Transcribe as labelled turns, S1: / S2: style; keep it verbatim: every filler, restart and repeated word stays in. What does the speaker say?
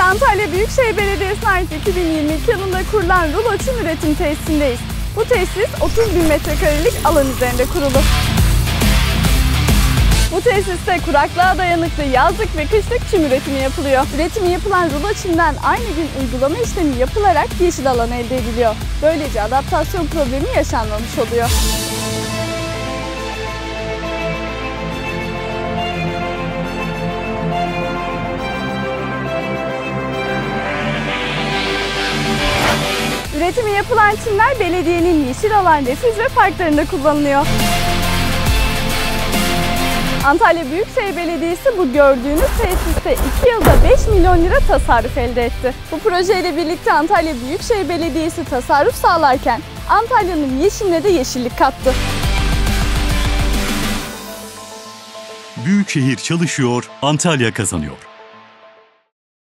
S1: Antalya Büyükşehir Belediyesi'ne ait iki bin yirmi iki yılında kurulan rulo çim üretim tesisindeyiz. Bu tesis otuz bin metrekarelik alan üzerinde kurulu. Bu tesiste kuraklığa dayanıklı yazlık ve kışlık çim üretimi yapılıyor. Üretimi yapılan rulo çimden aynı gün uygulama işlemi yapılarak yeşil alan elde ediliyor. Böylece adaptasyon problemi yaşanmamış oluyor. Üretimi yapılan çimler belediyenin yeşil alan refüj ve parklarında kullanılıyor. Antalya Büyükşehir Belediyesi bu gördüğünüz tesiste iki yılda beş milyon lira tasarruf elde etti. Bu projeyle birlikte Antalya Büyükşehir Belediyesi tasarruf sağlarken Antalya'nın yeşiline de yeşillik kattı.
S2: Büyükşehir çalışıyor, Antalya kazanıyor.